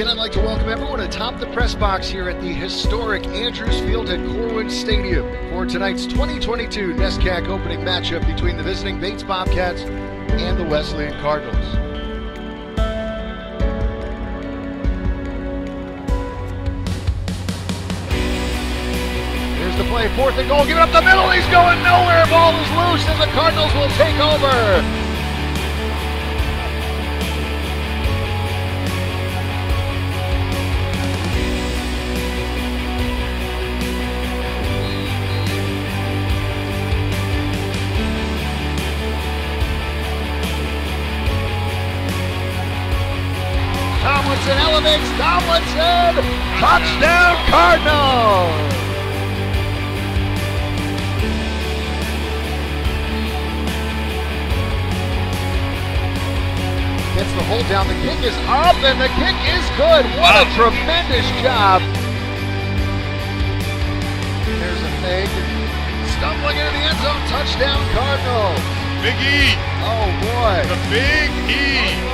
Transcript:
Again, I'd like to welcome everyone atop the press box here at the historic Andrews Field at Corwin Stadium for tonight's 2022 NESCAC opening matchup between the visiting Bates Bobcats and the Wesleyan Cardinals. Here's the play, 4th and goal, give it up the middle, he's going nowhere, ball is loose and the Cardinals will take over. Tomlinson elevates, Tomlinson, touchdown Cardinals! Gets the hold down, the kick is up, and the kick is good. What a tremendous job. There's a fake, stumbling into the end zone, touchdown Cardinals. Big E. Oh boy. The Big E.